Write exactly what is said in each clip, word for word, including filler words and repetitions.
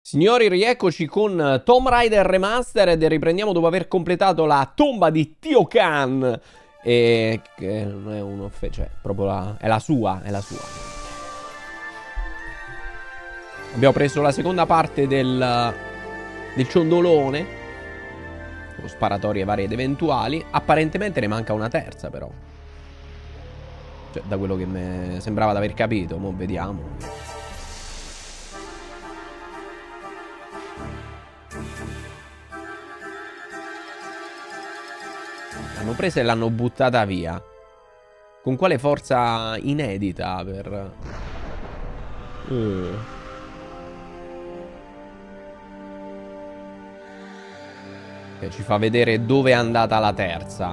Signori, rieccoci con Tomb Raider Remastered e riprendiamo dopo aver completato la tomba di Tio Khan. E che non è uno, cioè, proprio la, è la sua, è la sua. Abbiamo preso la seconda parte del, del ciondolone, con sparatorie varie ed eventuali. Apparentemente ne manca una terza, però. Cioè, da quello che mi sembrava di aver capito, mo' vediamo. L'hanno presa e l'hanno buttata via. Con quale forza inedita per... Uh. Che ci fa vedere dove è andata la terza.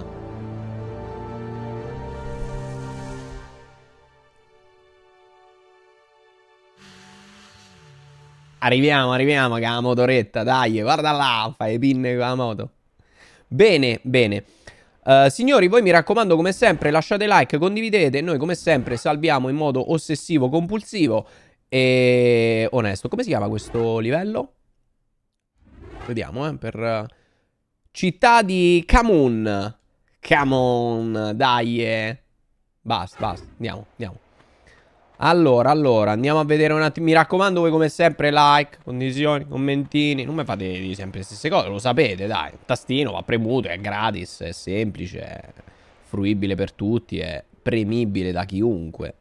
Arriviamo, arriviamo, che la motoretta, dai, guarda là, fai pinne con la moto. Bene, bene. Uh, signori, voi mi raccomando, come sempre, lasciate like, condividete. Noi, come sempre, salviamo in modo ossessivo, compulsivo e onesto. Come si chiama questo livello? Vediamo, eh, per... Uh, città di Kamun. Kamun, dai. Eh. Basta, basta, andiamo, andiamo. Allora, allora, andiamo a vedere un attimo. Mi raccomando, voi come sempre, like, condivisioni, commentini. Non mi fate di sempre le stesse cose, lo sapete, dai. Il tastino va premuto, è gratis, è semplice, è fruibile per tutti, è premibile da chiunque.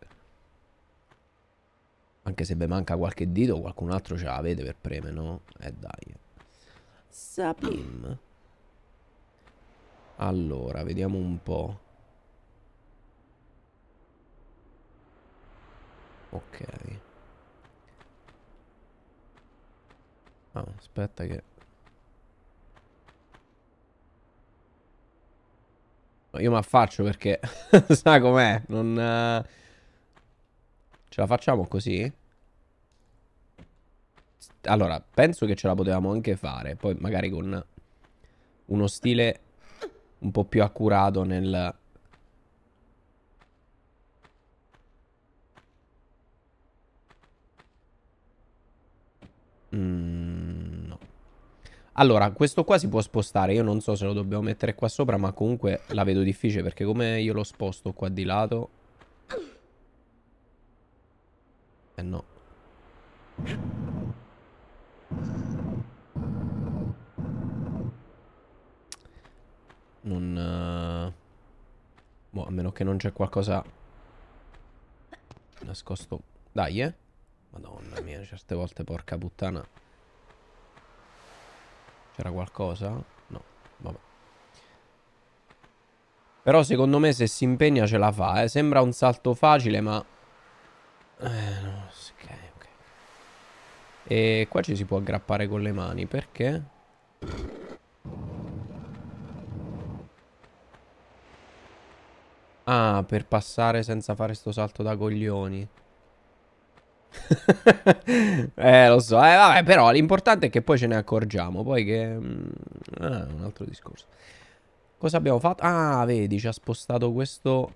Anche se vi manca qualche dito, qualcun altro ce l'avete per preme, no? Eh dai. Sapim. Allora, vediamo un po'. Ok. Ah, aspetta che... Io mi affaccio perché... Sa com'è? Non... Uh... Ce la facciamo così? Allora, penso che ce la potevamo anche fare. Poi magari con uno stile un po' più accurato nel... Mm, no. Allora, questo qua si può spostare. Io non so se lo dobbiamo mettere qua sopra, ma comunque la vedo difficile perché come io lo sposto qua di lato... Eh no. Non... Uh... Boh, a meno che non c'è qualcosa... nascosto... Dai, eh. Madonna mia, certe volte, porca puttana. C'era qualcosa? No, vabbè. Però secondo me se si impegna ce la fa, eh. Sembra un salto facile, ma... Eh, no, ok, ok. E qua ci si può aggrappare con le mani, perché? Ah, per passare senza fare sto salto da coglioni. Eh, lo so, eh, vabbè, però l'importante è che poi ce ne accorgiamo. Poi che... Mm, ah, un altro discorso. Cosa abbiamo fatto? Ah, vedi, ci ha spostato questo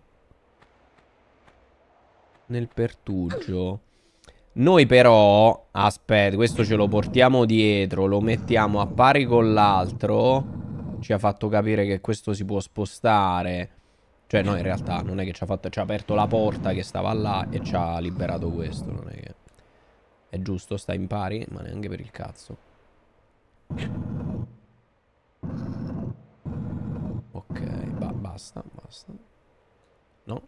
nel pertugio. Noi però... Aspetta, questo ce lo portiamo dietro. Lo mettiamo a pari con l'altro. Ci ha fatto capire che questo si può spostare. Cioè, no, in realtà non è che ci ha fatto... Ci ha aperto la porta che stava là e ci ha liberato questo. Non è che... È giusto, sta in pari, ma neanche per il cazzo. Ok, ba basta, basta. No.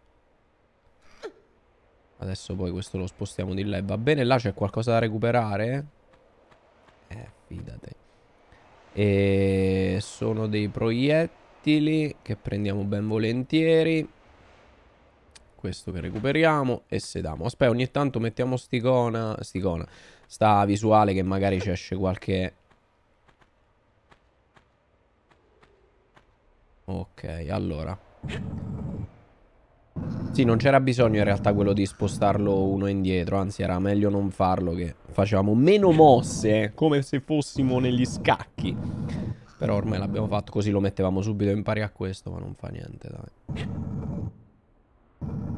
Adesso poi questo lo spostiamo di là e va bene. Là c'è qualcosa da recuperare? Eh, fidate. E sono dei proiettili che prendiamo ben volentieri. Questo che recuperiamo e sediamo. Aspetta, ogni tanto mettiamo sticona. Sticona. Sta visuale che magari ci esce qualche... Ok, allora. Sì, non c'era bisogno in realtà quello di spostarlo uno indietro. Anzi, era meglio non farlo, che facevamo meno mosse, come se fossimo negli scacchi. Però ormai l'abbiamo fatto, così lo mettevamo subito in pari a questo, ma non fa niente, dai.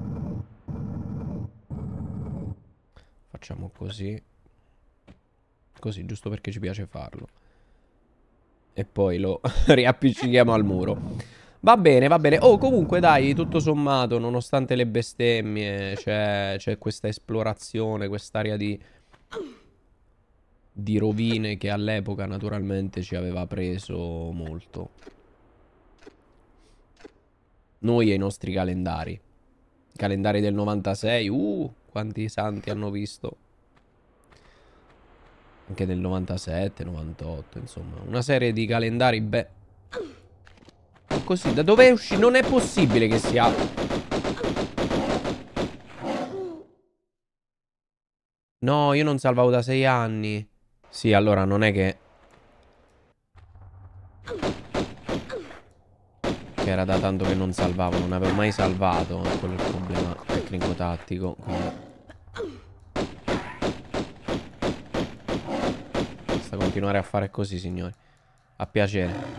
Facciamo così. Così, giusto perché ci piace farlo. E poi lo riappiccichiamo al muro. Va bene, va bene. Oh, comunque dai, tutto sommato, nonostante le bestemmie, c'è questa esplorazione, quest'area di, di rovine che all'epoca naturalmente ci aveva preso molto. Noi e i nostri calendari. Calendari del novantasei, uh, quanti santi hanno visto. Anche del novantasette, novantotto, insomma. Una serie di calendari, beh. Così, da dove è uscito? Non è possibile che sia... No, io non salvavo da sei anni. Sì, allora non è che... Che era da tanto che non salvavo. Non avevo mai salvato. Quello è il problema tecnico-tattico. Quindi... Basta continuare a fare così, signori. A piacere.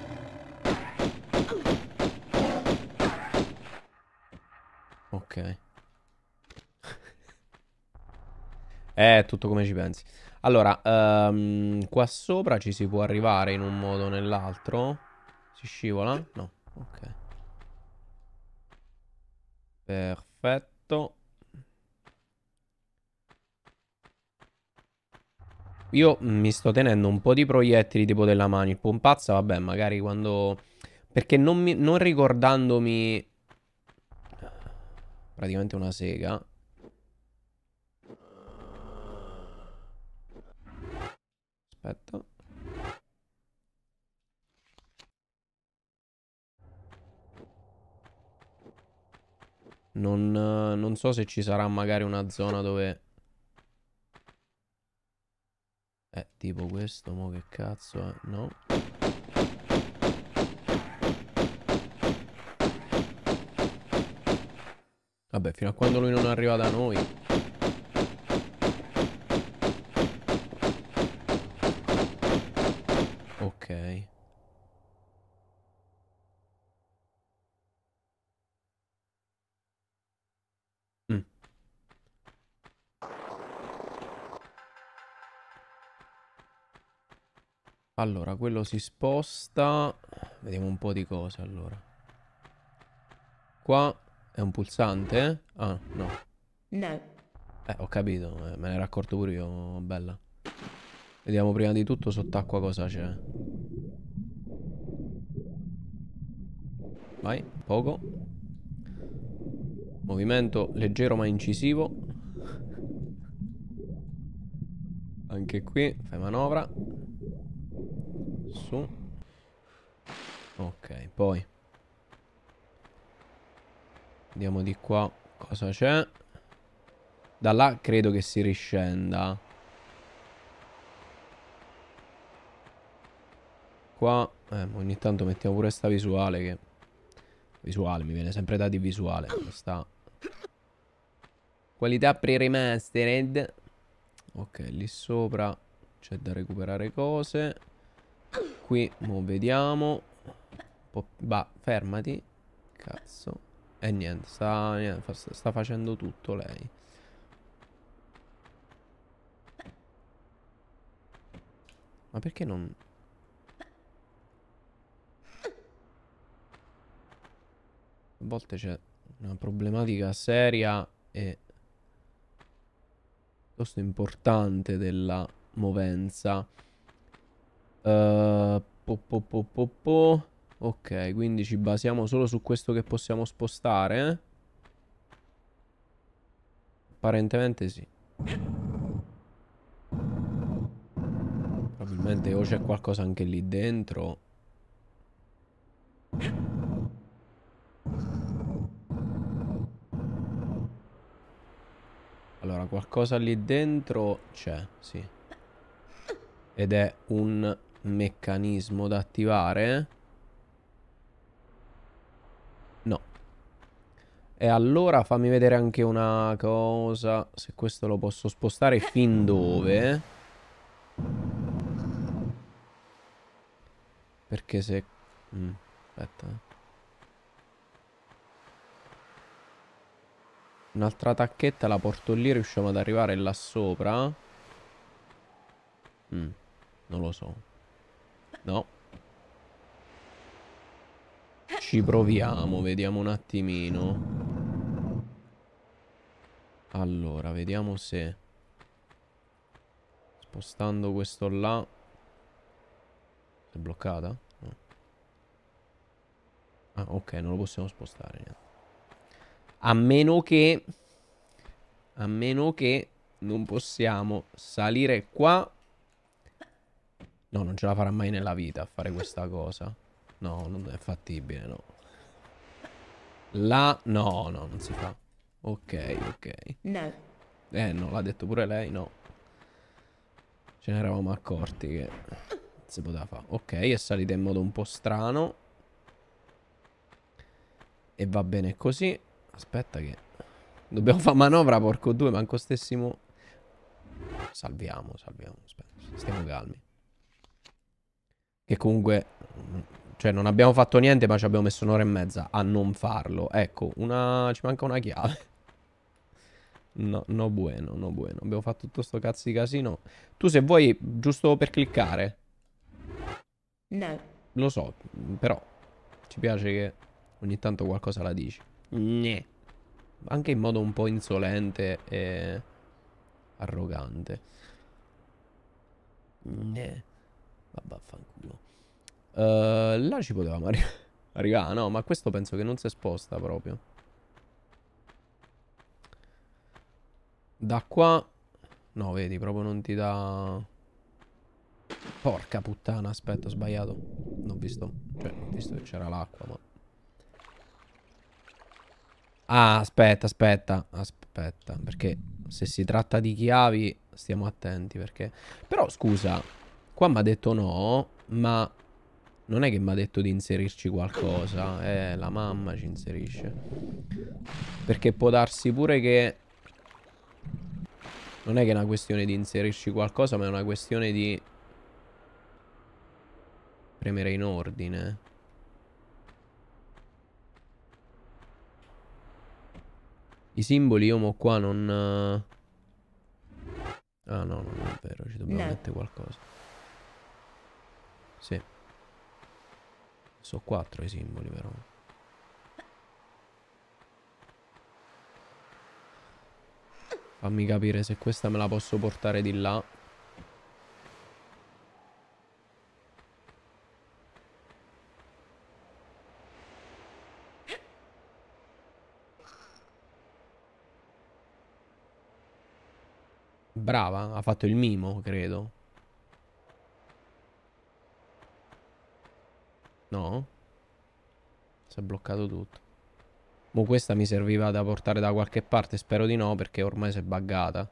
Ok. È tutto come ci pensi. Allora, um, qua sopra ci si può arrivare in un modo o nell'altro. Si scivola? No. Ok. Perfetto. Io mi sto tenendo un po' di proiettili tipo della mano. Il pompazza, vabbè, magari quando... Perché non, mi... non ricordandomi... Praticamente una sega. Aspetta. Non, non so se ci sarà magari una zona dove... Eh, tipo questo, mo che cazzo è? No. Vabbè, fino a quando lui non arriva da noi. Ok. Mm. Allora, quello si sposta. Vediamo un po' di cose allora. Qua è un pulsante? Ah, no. No. Eh, ho capito, eh, me ne ero accorto pure io, bella. Vediamo prima di tutto sott'acqua cosa c'è. Vai, poco. Movimento leggero ma incisivo. Anche qui, fai manovra. Su. Ok, poi. Andiamo di qua, cosa c'è? Da là credo che si riscenda. Qua, eh, ogni tanto mettiamo pure sta visuale che... Visuale, mi viene sempre da di visuale. Questa... Qualità pre-remastered. Ok, lì sopra c'è da recuperare cose. Qui, mo vediamo. Bah, fermati. Cazzo. E niente, sta, niente, sta facendo tutto lei. Ma perché non... A volte c'è una problematica seria e piuttosto importante della movenza. Uh, po, po, po, po, po. Ok, quindi ci basiamo solo su questo che possiamo spostare. Eh? Apparentemente sì. Probabilmente o c'è qualcosa anche lì dentro. Allora, qualcosa lì dentro c'è, sì. Ed è un meccanismo da attivare. No. E allora fammi vedere anche una cosa. Se questo lo posso spostare fin dove? Perché se... Mm, aspetta. Un'altra tacchetta la porto lì, riusciamo ad arrivare là sopra. Mm, non lo so. No. Ci proviamo, vediamo un attimino. Allora, vediamo se... Spostando questo là... È bloccata? No. Ah, ok, non lo possiamo spostare. Niente. A meno che... A meno che non possiamo salire qua. No, non ce la farà mai nella vita a fare questa cosa. No, non è fattibile, no. Là, no, no, non si fa. Ok, ok. No. Eh, no, l'ha detto pure lei, no. Ce ne eravamo accorti che si poteva fare. Ok, è salita in modo un po' strano. E va bene così. Aspetta che... Dobbiamo fare manovra, porco due, manco stessimo... Salviamo, salviamo. Aspetta, stiamo calmi. Che comunque... Cioè, non abbiamo fatto niente, ma ci abbiamo messo un'ora e mezza a non farlo. Ecco, una... Ci manca una chiave. No, no bueno, no bueno. Abbiamo fatto tutto sto cazzo di casino. Tu se vuoi, giusto per cliccare. No. Lo so, però ci piace che ogni tanto qualcosa la dici. Gne. Anche in modo un po' insolente e arrogante. Gne. Vabbè, fanculo. Uh, là ci potevamo arri arrivare, no? Ma questo penso che non si sposta proprio. Da qua... No, vedi, proprio non ti dà... Porca puttana, aspetta, ho sbagliato. Non ho visto... Cioè, ho visto che c'era l'acqua, ma... Ah, aspetta, aspetta, aspetta, perché se si tratta di chiavi stiamo attenti, perché... Però, scusa, qua mi ha detto no, ma non è che mi ha detto di inserirci qualcosa, eh, la mamma ci inserisce. Perché può darsi pure che... Non è che è una questione di inserirci qualcosa, ma è una questione di... Premere in ordine. I simboli io mo qua non... Ah no, non è vero, ci dobbiamo No. mettere qualcosa. Sì. Sono quattro i simboli però. Fammi capire se questa me la posso portare di là. Brava, ha fatto il mimo, credo. No? Si è bloccato tutto. Mo questa mi serviva da portare da qualche parte, spero di no, perché ormai si è buggata.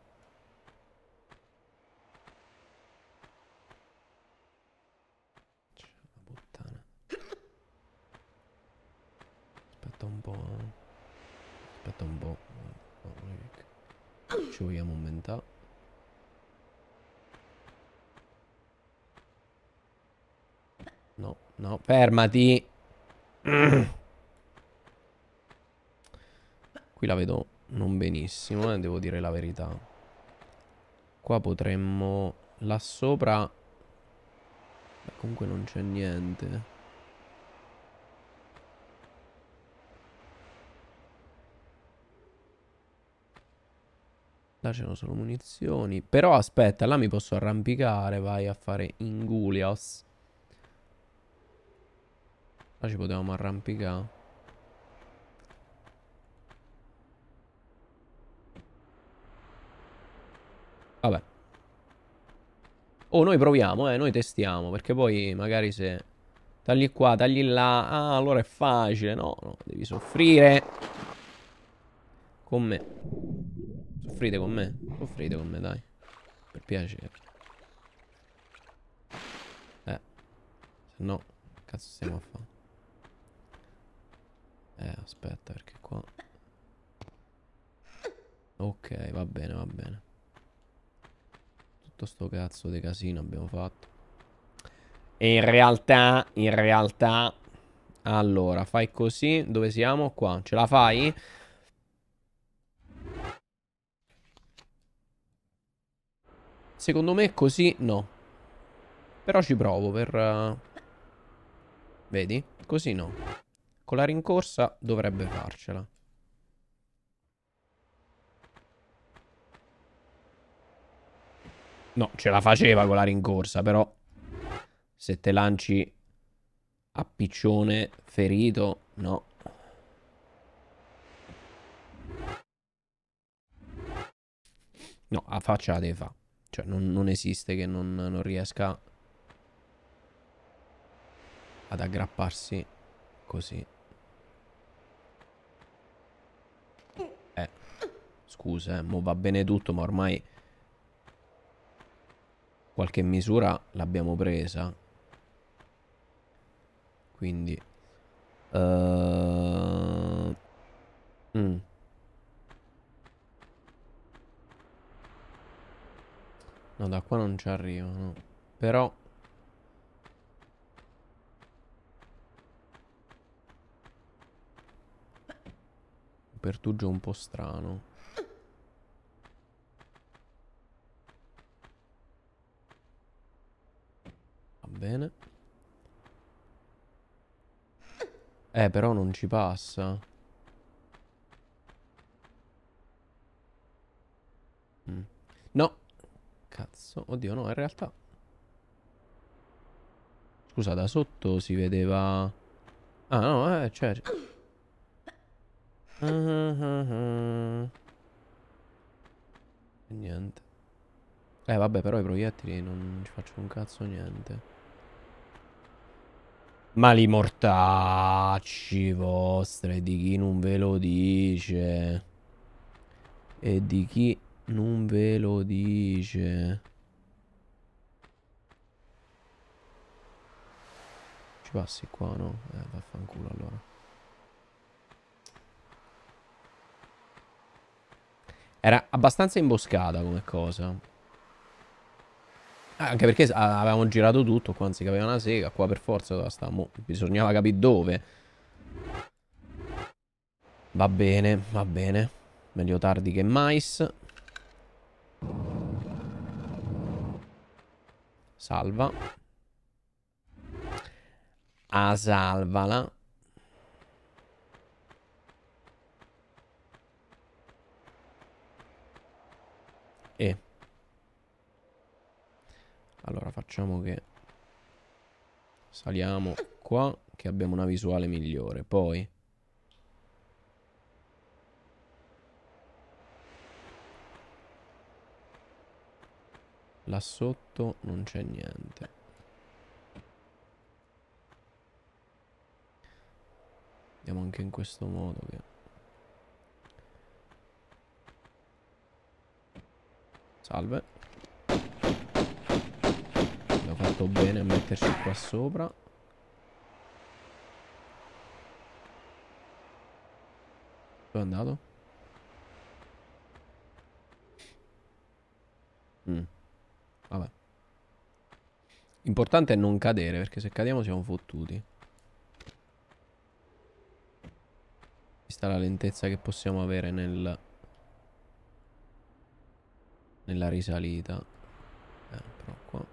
Puttana. Aspetta un po'. Aspetta un po'. Ci vogliamo aumentare. No, no, fermati. Qui la vedo non benissimo, eh, devo dire la verità. Qua potremmo... Là sopra... Beh, comunque non c'è niente. Là c'erano solo munizioni. Però aspetta, là mi posso arrampicare. Vai a fare Ingulios. Là ci potevamo arrampicare. Vabbè. Oh, noi proviamo, eh. Noi testiamo. Perché poi magari se tagli qua, tagli là. Ah, allora è facile. No, no. Devi soffrire. Con me. Soffrite con me. Soffrite con me, dai. Per piacere. Eh. Se no, che cazzo stiamo a fare? Eh, aspetta, perché qua... Ok, va bene, va bene. Tutto sto cazzo di casino abbiamo fatto. E in realtà, in realtà... Allora, fai così. Dove siamo? Qua. Ce la fai? Secondo me così no. Però ci provo per... Uh... Vedi? Così no. Con la rincorsa dovrebbe farcela. No, ce la faceva con la rincorsa, però... Se te lanci a piccione ferito, no. No, a faccia la deve fare. Cioè, non, non esiste che non, non riesca ad aggrapparsi così. Eh, scusa, eh, mo va bene tutto, ma ormai qualche misura l'abbiamo presa. Quindi... Uh... Mm. No, da qua non ci arrivano. Però... Un pertugio un po' strano. Va bene. Eh, però non ci passa. Mm. No. Cazzo. Oddio, no, in realtà... Scusa, da sotto si vedeva... Ah, no, eh, cioè... Uh -huh. Niente. Eh, vabbè, però i proiettili non ci faccio un cazzo niente. Ma li mortacci vostri, di chi non ve lo dice? E di chi non ve lo dice? Ci passi qua, no? Eh, vaffanculo allora. Era abbastanza imboscata come cosa. Anche perché avevamo girato tutto, qua anziché aveva una sega, qua per forza dove sta, mo, bisognava capire dove. Va bene, va bene. Meglio tardi che mais. Salva. Ah, salvala. E allora facciamo che saliamo qua, che abbiamo una visuale migliore. Poi là sotto non c'è niente. Andiamo anche in questo modo che... Salve. Abbiamo fatto bene a metterci qua sopra. Dove è andato? Mm. Vabbè. Importante è non cadere, perché se cadiamo siamo fottuti. Vista la lentezza che possiamo avere nel... nella risalita. Eh, però qua...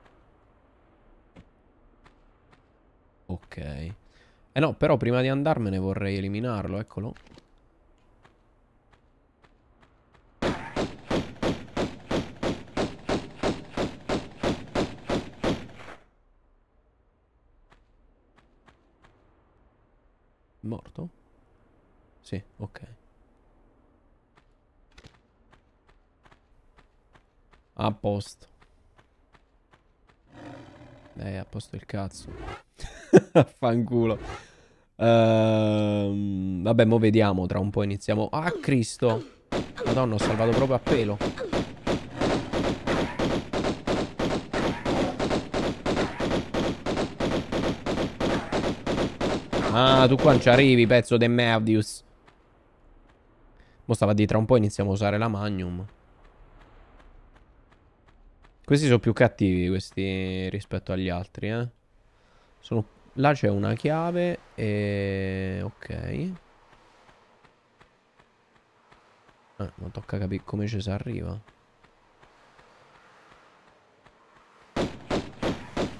Ok. Eh no, però prima di andarmene vorrei eliminarlo, eccolo. Morto? Sì, ok. A posto. Eh, a posto il cazzo. Fanculo. Ehm, vabbè, mo vediamo. Tra un po' iniziamo. Ah, Cristo. Madonna, ho salvato proprio a pelo. Ah, tu qua non ci arrivi, pezzo de Merdius. Mo stava di tra un po' iniziamo a usare la Magnum. Questi sono più cattivi, questi, rispetto agli altri, eh. Sono... Là c'è una chiave e... Ok. Eh, ma tocca capire come ci si arriva.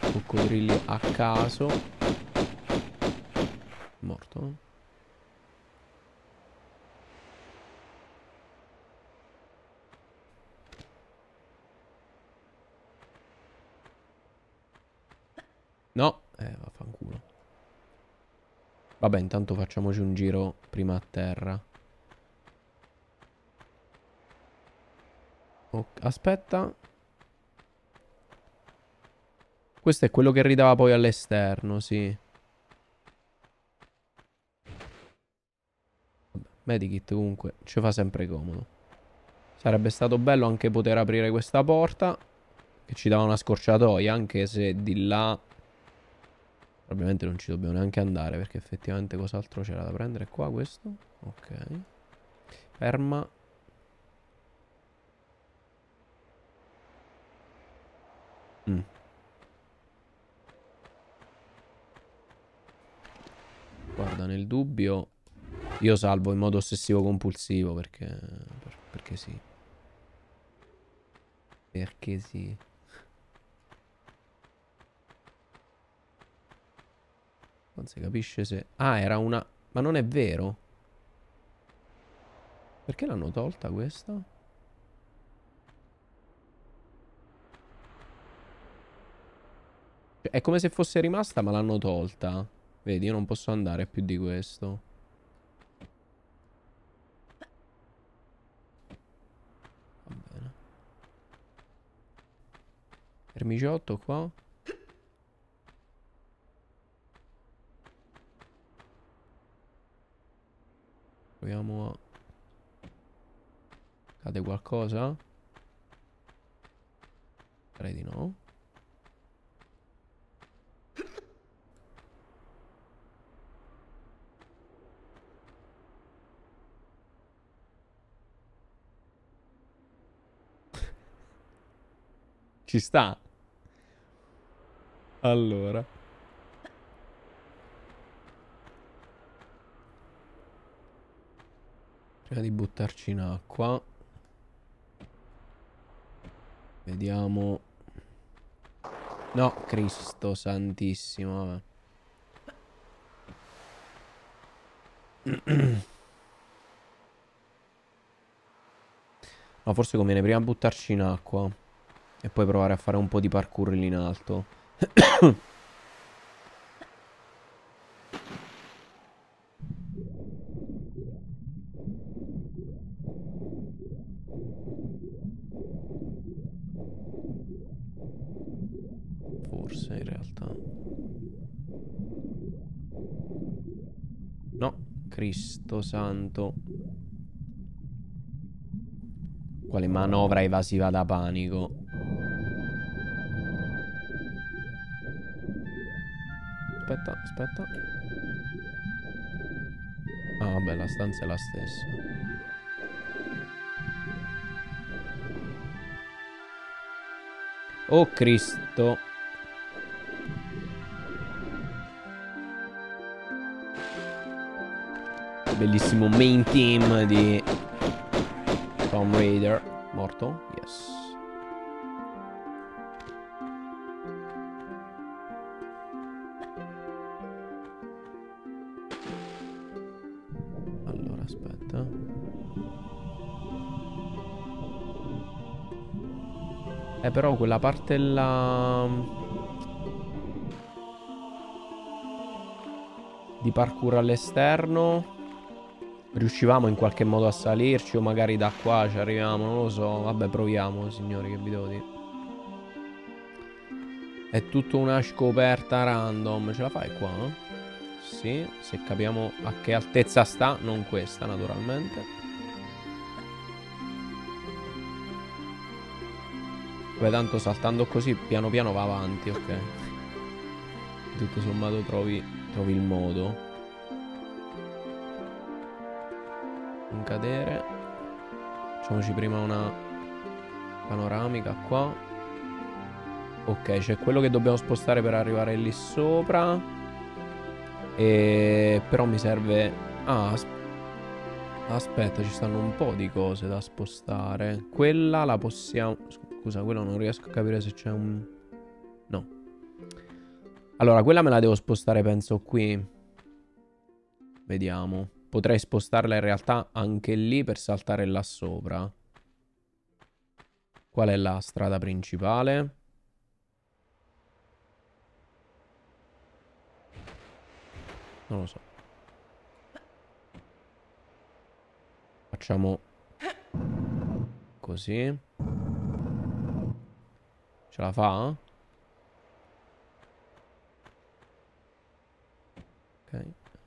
Coccodrilli a caso. Morto. No, eh, vaffanculo. Vabbè, intanto facciamoci un giro prima a terra. Oh, aspetta. Questo è quello che ridava poi all'esterno, sì. Vabbè, medikit comunque ci fa sempre comodo. Sarebbe stato bello anche poter aprire questa porta, che ci dava una scorciatoia, anche se di là ovviamente non ci dobbiamo neanche andare, perché effettivamente cos'altro c'era da prendere qua, questo? Ok. Ferma. Mm. Guarda, nel dubbio io salvo in modo ossessivo compulsivo, perché per, perché sì. Perché sì. Non si capisce se... Ah, era una... Ma non è vero? Perché l'hanno tolta questa? Cioè, è come se fosse rimasta, ma l'hanno tolta. Vedi, io non posso andare più di questo. Va bene. Ermiciotto qua. Proviamo a... Cade qualcosa? Direi di no. Ci sta. Allora. Prima di buttarci in acqua. Vediamo. No, Cristo santissimo, vabbè. No, forse conviene prima buttarci in acqua e poi provare a fare un po' di parkour lì in alto. Forse in realtà. No, Cristo santo. Quale manovra evasiva da panico. Aspetta, aspetta. Ah, vabbè, la stanza è la stessa. Oh Cristo. Bellissimo main team di Tomb Raider. Morto? Yes. Allora, aspetta. Eh, però quella parte là... di parkour all'esterno... Riuscivamo in qualche modo a salirci o magari da qua ci arriviamo, non lo so. Vabbè, proviamo, signori, che vi devo dire. È tutto una scoperta random. Ce la fai qua? Eh? Sì, se capiamo a che altezza sta, non questa, naturalmente. Beh, tanto saltando così piano piano va avanti, ok. Tutto sommato trovi, trovi il modo. Non cadere. Facciamoci prima una panoramica qua. Ok, c'è quello che dobbiamo spostare per arrivare lì sopra. E... però mi serve... Ah, asp... aspetta, ci stanno un po' di cose da spostare. Quella la possiamo... Scusa, quella non riesco a capire se c'è un... No. Allora, quella me la devo spostare, penso, qui. Vediamo. Potrei spostarla in realtà anche lì per saltare là sopra. Qual è la strada principale? Non lo so. Facciamo così. Ce la fa? Ok.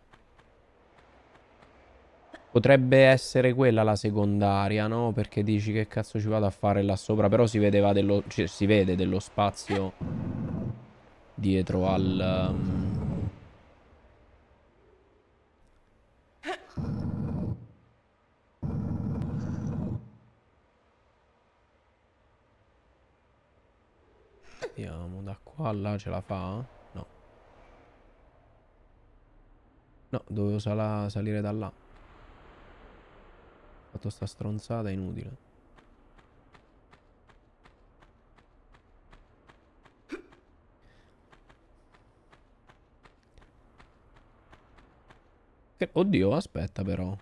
Potrebbe essere quella la secondaria, no? Perché dici che cazzo ci vado a fare là sopra. Però si vedeva dello... cioè, si vede dello spazio dietro al... Um... Vediamo, da qua a là ce la fa? No. No, dovevo sala... salire da là. Ho fatto sta stronzata, è inutile. Che... Oddio, aspetta però.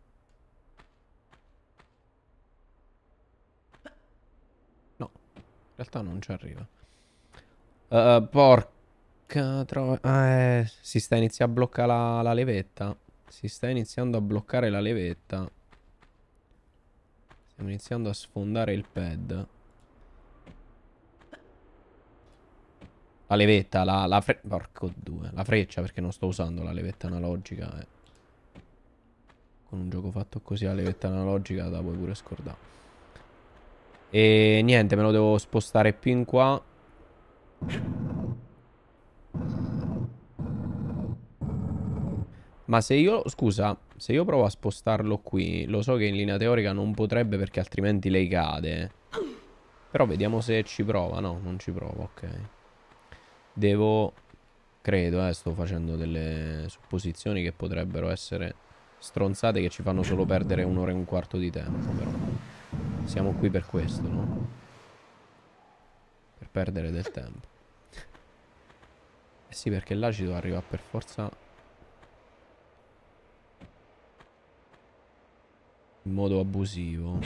No, in realtà non ci arriva. Uh, porca troia. Ah, eh, si sta iniziando a bloccare la, la levetta. Si sta iniziando a bloccare la levetta. Stiamo iniziando a sfondare il pad. La levetta, la, la freccia. Porco due. La freccia, perché non sto usando la levetta analogica. Eh. Con un gioco fatto così la levetta analogica la puoi pure scordare. E niente, me lo devo spostare più in qua. Ma se io, scusa, se io provo a spostarlo qui, lo so che in linea teorica non potrebbe perché altrimenti lei cade. Però vediamo se ci prova. No, non ci prova, ok. Devo, credo, eh, sto facendo delle supposizioni che potrebbero essere stronzate che ci fanno solo perdere un'ora e un quarto di tempo, però. Siamo qui per questo, no? Per perdere del tempo. Eh sì, perché là ci devo arrivare per forza in modo abusivo.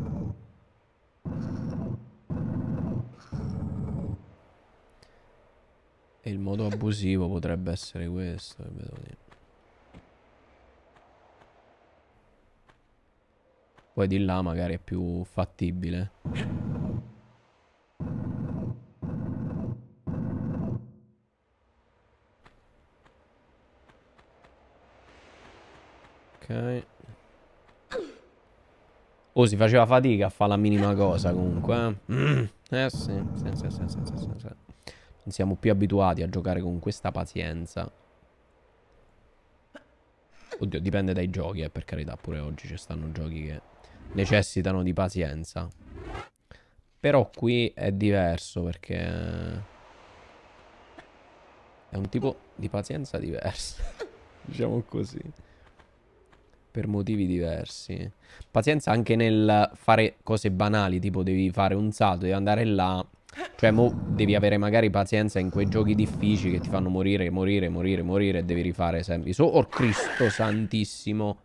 E il modo abusivo potrebbe essere questo, che vedo lì. Poi di là magari è più fattibile. Ok. Oh, si faceva fatica a fare la minima cosa comunque, eh? Mm. Eh sì, sì, sì, sì, sì, sì, sì. Non siamo più abituati a giocare con questa pazienza. Oddio, dipende dai giochi, eh, per carità. Pure oggi ci stanno giochi che necessitano di pazienza. Però qui è diverso perché è un tipo di pazienza diversa. Diciamo così. Per motivi diversi. Pazienza anche nel fare cose banali, tipo devi fare un salto, devi andare là. Cioè, mo devi avere magari pazienza in quei giochi difficili che ti fanno morire, morire, morire, morire e devi rifare sempre. So, oh Cristo santissimo.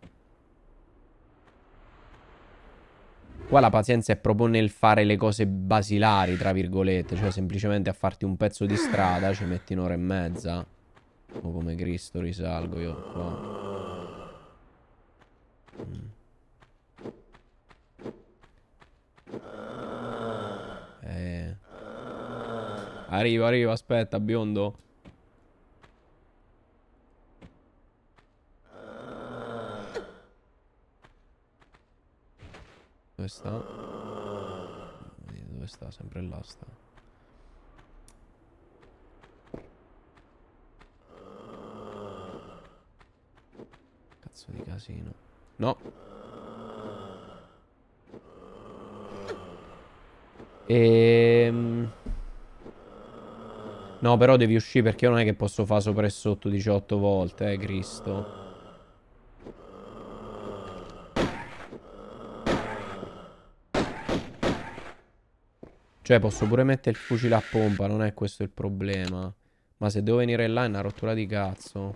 Qua la pazienza è proprio nel fare le cose basilari, tra virgolette. Cioè, semplicemente a farti un pezzo di strada ci metti un'ora e mezza. O come Cristo risalgo io qua. Mm. Eh. Arrivo, arrivo, aspetta, biondo. Dove sta? Dove sta? Sempre là sta. Cazzo di casino. No. Ehm... No, però devi uscire perché io non è che posso fare sopra e sotto diciotto volte, eh, Cristo. Cioè, posso pure mettere il fucile a pompa, non è questo il problema. Ma se devo venire là è una rottura di cazzo.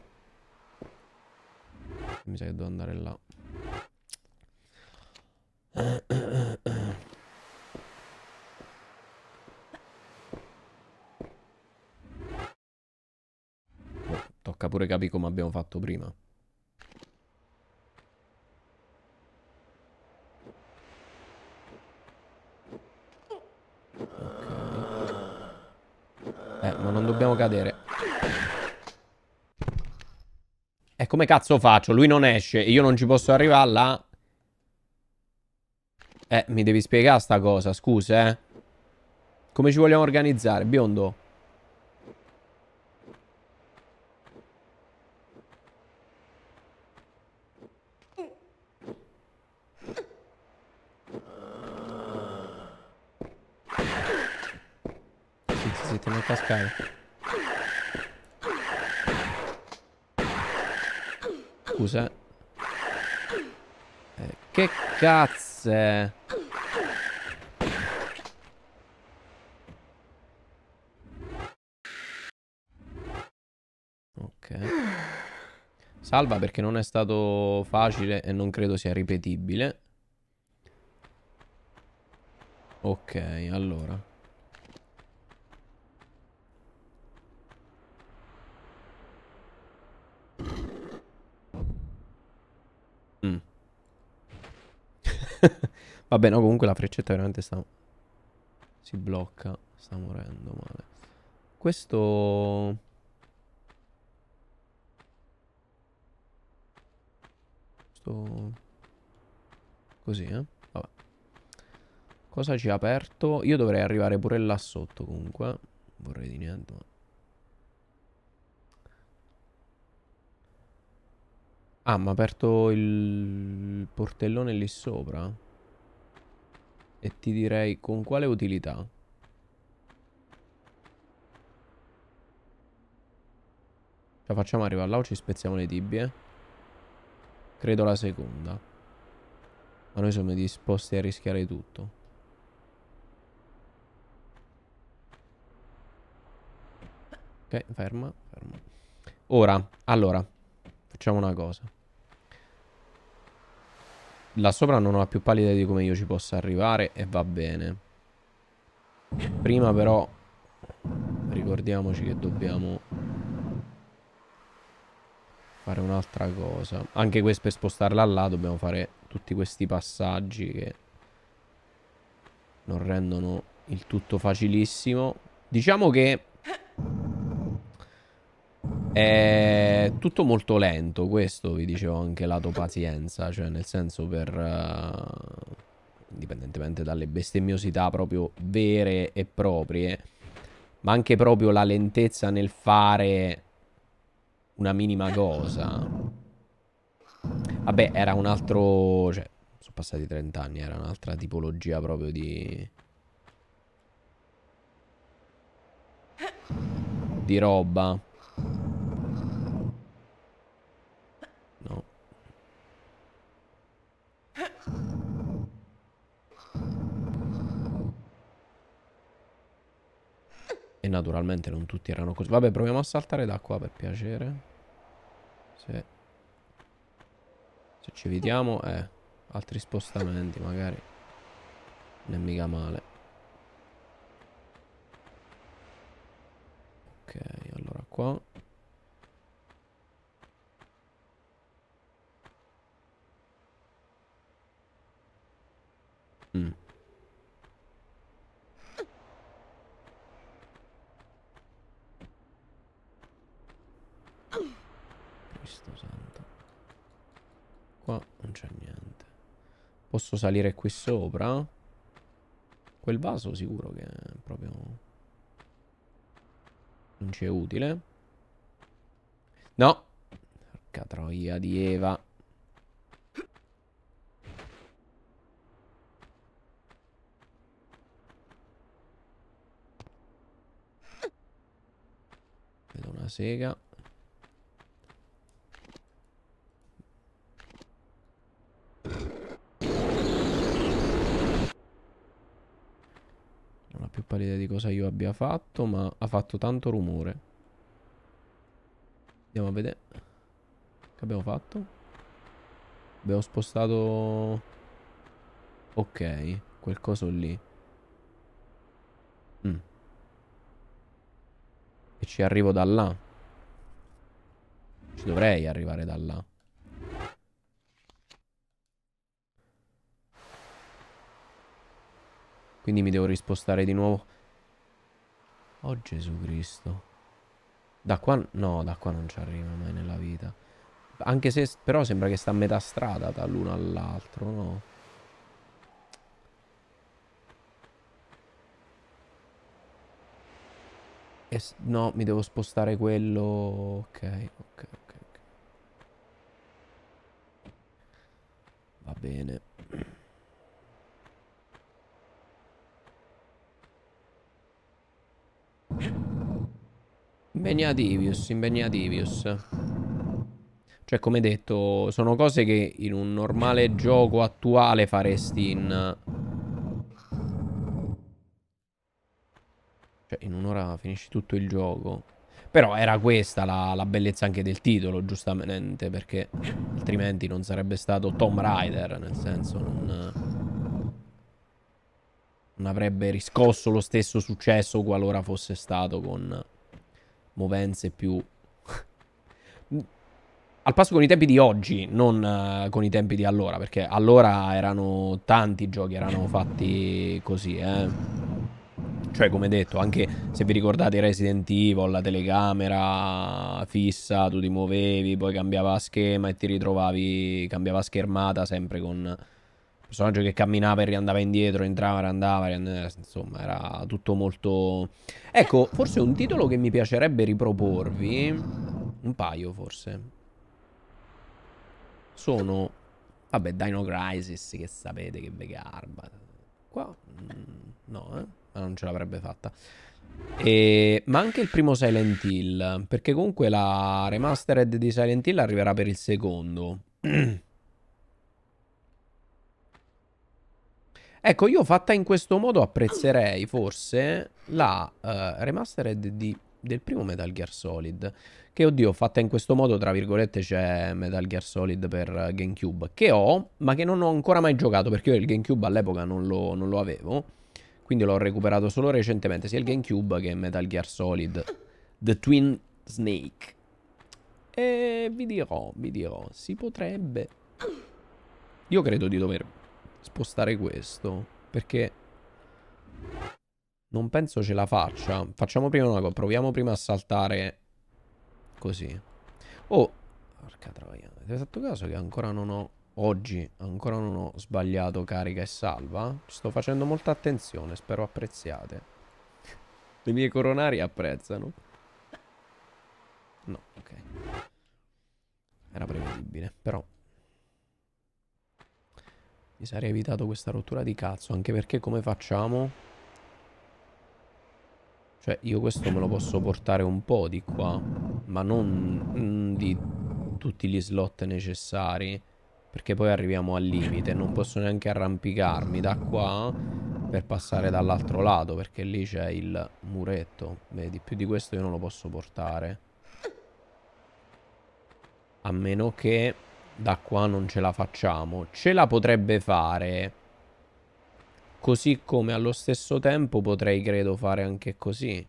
Mi sa che devo andare là. Oh, tocca pure capire come abbiamo fatto prima. Eh, ma non dobbiamo cadere. E come cazzo faccio? Lui non esce e io non ci posso arrivare là. Eh, mi devi spiegare sta cosa, scusa, eh. Come ci vogliamo organizzare, biondo? Zitti, zitti, non cascare. Scusa. Eh, che cazzo è? Ok. Salva perché non è stato facile e non credo sia ripetibile. Ok, allora. Mm. Vabbè, no, comunque la freccetta veramente sta... Si blocca. Sta morendo male. Questo... Questo... Così, eh? Vabbè. Cosa ci ha aperto? Io dovrei arrivare pure là sotto, comunque. Vorrei di niente, ma... Ah, mi ha aperto il portellone lì sopra. E ti direi con quale utilità? Cioè facciamo arrivare là o ci spezziamo le tibie? Credo la seconda. Ma noi siamo disposti a rischiare tutto. Ok, ferma, ferma. Ora, allora, facciamo una cosa. Là sopra non ho la più pallida idea di come io ci possa arrivare e va bene. Prima però ricordiamoci che dobbiamo fare un'altra cosa. Anche questo per spostarla là dobbiamo fare tutti questi passaggi che non rendono il tutto facilissimo. Diciamo che è tutto molto lento, questo vi dicevo anche lato pazienza, cioè nel senso per... Uh, indipendentemente dalle bestemmiosità proprio vere e proprie, ma anche proprio la lentezza nel fare una minima cosa. Vabbè, era un altro... cioè, sono passati trenta anni, era un'altra tipologia proprio di... di roba. No. E naturalmente non tutti erano così. Vabbè, proviamo a saltare da qua per piacere. Se, se ci vediamo, eh, altri spostamenti magari. Non è mica male. Ok, allora qua. Mm. Cristo santo. Qua non c'è niente. Posso salire qui sopra? Quel vaso sicuro che è proprio... non ci è utile. No. Porca troia di Eva. Vedo una sega. cosa io abbia fatto, ma ha fatto tanto rumore. Andiamo a vedere. Che abbiamo fatto? Abbiamo spostato... Ok, quel coso lì. Mm. E ci arrivo da là. Ci dovrei arrivare da là. Quindi mi devo rispostare di nuovo. Oh Gesù Cristo. Da qua... No, da qua non ci arriva mai nella vita. Anche se... Però sembra che sta a metà strada dall'uno all'altro, no? E s- no, mi devo spostare quello... Ok, ok, ok, ok. Va bene. Impegnativius, impegnativius. Cioè, come detto, sono cose che in un normale gioco attuale faresti in... Cioè, in un'ora finisci tutto il gioco. Però era questa la, la bellezza anche del titolo, giustamente, perché altrimenti non sarebbe stato Tomb Raider, nel senso, non, non avrebbe riscosso lo stesso successo qualora fosse stato con movenze più... Al passo con i tempi di oggi, non uh, con i tempi di allora, perché allora erano tanti giochi, erano fatti così, eh. Cioè, come detto, anche se vi ricordate Resident Evil, la telecamera fissa, tu ti muovevi, poi cambiava schema e ti ritrovavi, cambiava schermata sempre con il personaggio che camminava e riandava indietro, entrava, riandava, riandava, insomma, era tutto molto... Ecco, forse un titolo che mi piacerebbe riproporvi, un paio forse, sono, vabbè, Dino Crisis, che sapete che ve garba. Qua, mm, no, eh, ma non ce l'avrebbe fatta. E... Ma anche il primo Silent Hill, perché comunque la remastered di Silent Hill arriverà per il secondo. Ecco, io fatta in questo modo apprezzerei forse la eh, remastered di- del primo Metal Gear Solid. Che oddio, fatta in questo modo, tra virgolette, c'è Metal Gear Solid per GameCube. Che ho, ma che non ho ancora mai giocato, perché io il GameCube all'epoca non lo, non lo avevo. Quindi l'ho recuperato solo recentemente, sia il GameCube che Metal Gear Solid The Twin Snake. E vi dirò, vi dirò, si potrebbe. Io credo di dover spostare questo, perché non penso ce la faccia. Facciamo prima una cosa, proviamo prima a saltare così. Oh, porca troia, avete fatto caso che ancora non ho, oggi, ancora non ho sbagliato carica e salva? Ci sto facendo molta attenzione, spero apprezziate. Le mie coronari apprezzano. No, ok. Era prevedibile, però mi sarei evitato questa rottura di cazzo, anche perché come facciamo? Cioè, io questo me lo posso portare un po' di qua, ma non mm, di tutti gli slot necessari, perché poi arriviamo al limite. Non posso neanche arrampicarmi da qua per passare dall'altro lato, perché lì c'è il muretto. Vedi, più di questo io non lo posso portare. A meno che da qua non ce la facciamo. Ce la potrebbe fare. Così come allo stesso tempo potrei, credo, fare anche così.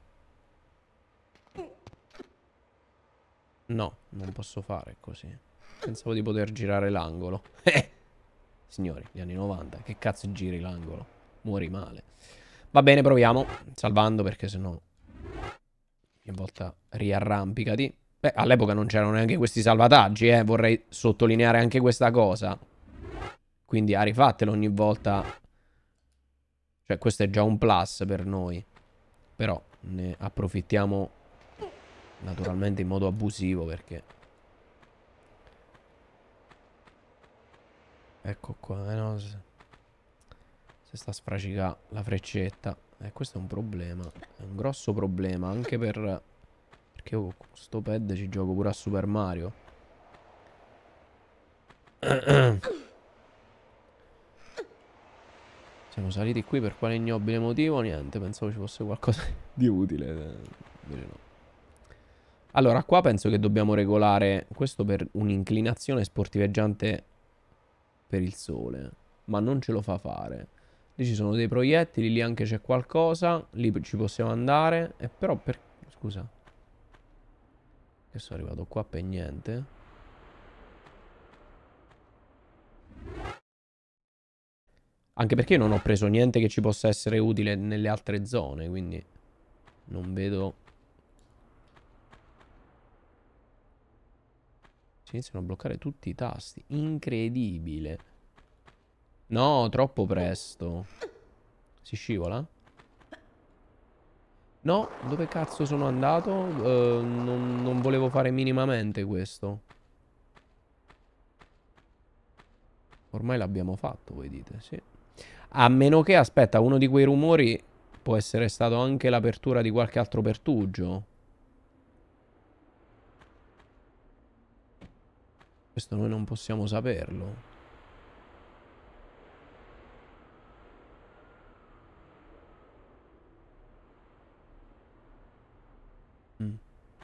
No, non posso fare così. Pensavo di poter girare l'angolo. Eh! Signori, gli anni novanta. Che cazzo giri l'angolo? Muori male. Va bene, proviamo. Salvando perché sennò ogni volta riarrampicati. Beh, all'epoca non c'erano neanche questi salvataggi, eh. Vorrei sottolineare anche questa cosa. Quindi, ah, rifatelo ogni volta. Cioè, questo è già un plus per noi. Però ne approfittiamo naturalmente in modo abusivo perché... Ecco qua, eh no, se, se sta a sfracicare la freccetta. E eh, questo è un problema. È un grosso problema, anche per... Perché io con sto pad ci gioco pure a Super Mario. Siamo saliti qui per quale ignobile motivo? Niente, pensavo ci fosse qualcosa di utile. Invece no. Allora, qua penso che dobbiamo regolare questo per un'inclinazione sportiveggiante per il sole. Ma non ce lo fa fare. Lì ci sono dei proiettili, lì anche c'è qualcosa. Lì ci possiamo andare. E però per... Scusa. Che sono arrivato qua per niente. Anche perché non ho preso niente che ci possa essere utile nelle altre zone, quindi non vedo... Si iniziano a bloccare tutti i tasti. Incredibile. No, troppo presto. Si scivola? No, dove cazzo sono andato? Uh, non, non volevo fare minimamente questo. Ormai l'abbiamo fatto, voi dite, sì. A meno che, aspetta, uno di quei rumori può essere stato anche l'apertura di qualche altro pertugio. Questo noi non possiamo saperlo. Mm.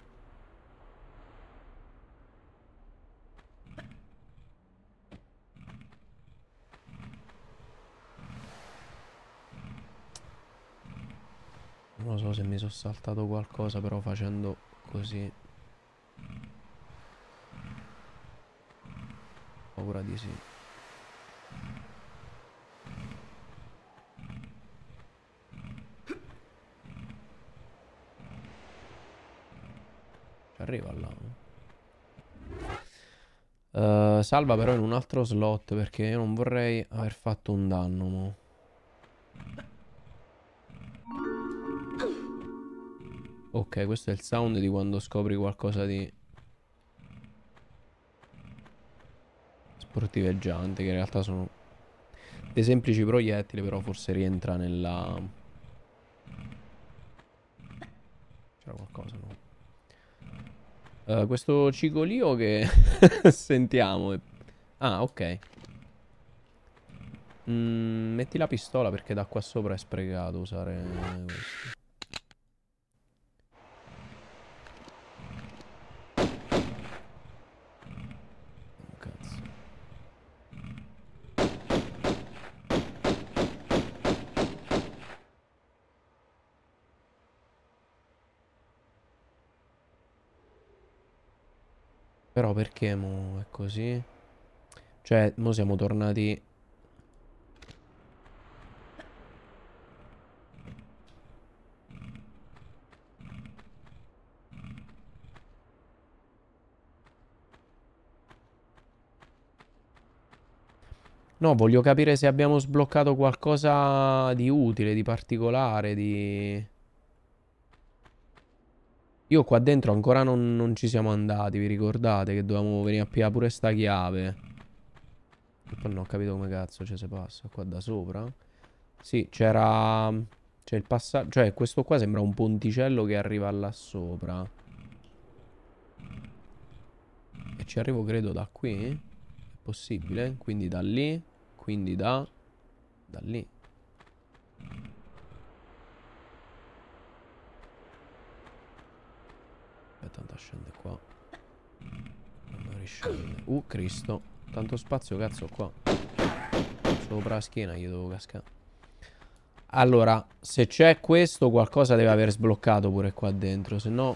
Non lo so se mi sono saltato qualcosa, però facendo così. Paura di sì. Ci arriva là. Uh, salva però in un altro slot perché io non vorrei aver fatto un danno, mo. Ok, questo è il sound di quando scopri qualcosa di sportiveggiante, che in realtà sono dei semplici proiettili, però forse rientra nella... C'era qualcosa, no? Uh, questo cigolio che sentiamo. Ah, ok. Mm, metti la pistola perché da qua sopra è sprecato usare questo. Oh, cazzo. Però perché mo è così? Cioè, mo siamo tornati... No, voglio capire se abbiamo sbloccato qualcosa di utile, di particolare, di... Io qua dentro ancora non, non ci siamo andati, vi ricordate che dovevamo venire a pigliare pure sta chiave? E poi non ho capito come cazzo ci si passa qua da sopra. Sì, c'era... C'è il passaggio... Cioè, questo qua sembra un ponticello che arriva là sopra. E ci arrivo, credo, da qui. È possibile? Quindi da lì. Quindi da... Da lì. Aspetta, tanto scende qua. Non riscende. Uh, Cristo. Tanto spazio, cazzo, qua. Sopra la schiena gli devo cascare. Allora, se c'è questo, qualcosa deve aver sbloccato pure qua dentro. Se no...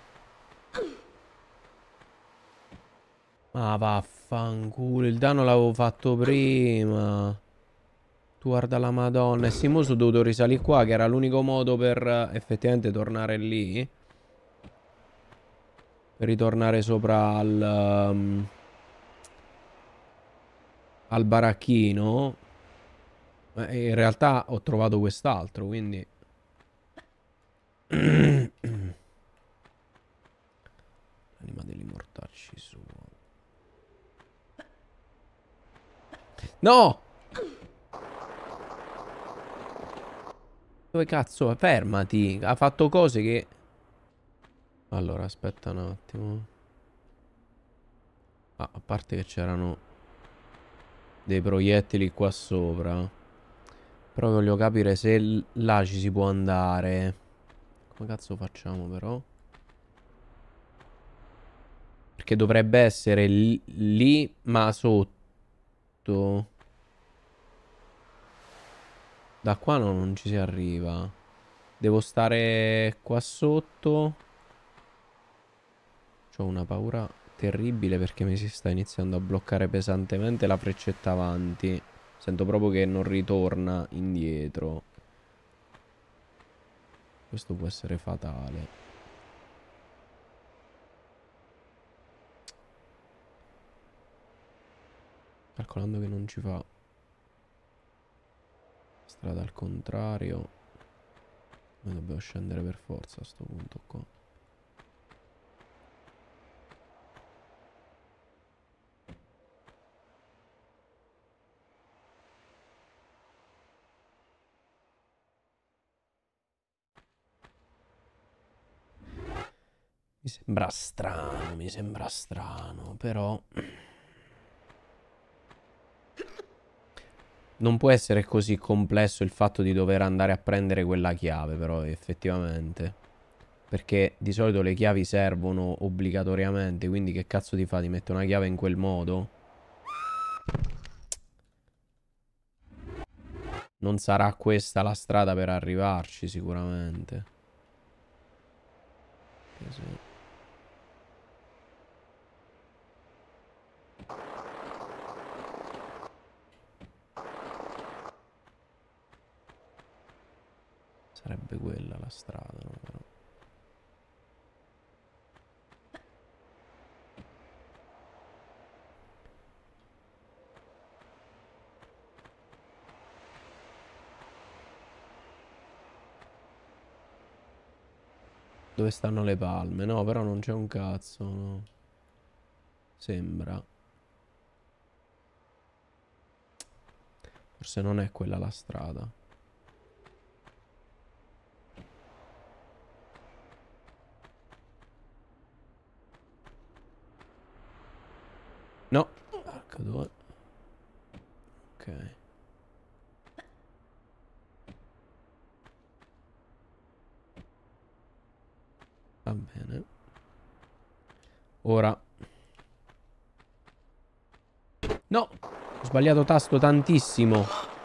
Ah, vaffanculo. Il danno l'avevo fatto prima. Tu guarda la Madonna. E sì, mo sono dovuto risalire qua, che era l'unico modo per uh, effettivamente tornare lì. Per ritornare sopra al... Um, al baracchino. Eh, in realtà ho trovato quest'altro, quindi... Anima degli mortacci su. No! Dove cazzo è? Fermati. Ha fatto cose che... Allora, aspetta un attimo. Ah, a parte che c'erano dei proiettili qua sopra. Però voglio capire se l- là ci si può andare. Come cazzo facciamo però? Perché dovrebbe essere lì, lì ma sotto. Da qua no, non ci si arriva. Devo stare qua sotto. C'ho una paura terribile perché mi si sta iniziando a bloccare pesantemente la freccetta avanti. Sento proprio che non ritorna indietro. Questo può essere fatale. Calcolando che non ci fa strada al contrario. Noi dobbiamo scendere per forza a sto punto qua. Mi sembra strano, mi sembra strano, però non può essere così complesso il fatto di dover andare a prendere quella chiave, però effettivamente. Perché di solito le chiavi servono obbligatoriamente, quindi che cazzo ti fa di mettere una chiave in quel modo? Non sarà questa la strada per arrivarci, sicuramente. Eh sì. Sarebbe quella la strada, no? Però. Dove stanno le palme? No, però non c'è un cazzo, no. Sembra. Forse non è quella la strada. No. Ecco dove. Ok. Va bene. Ora. No. Ho sbagliato tasto tantissimo.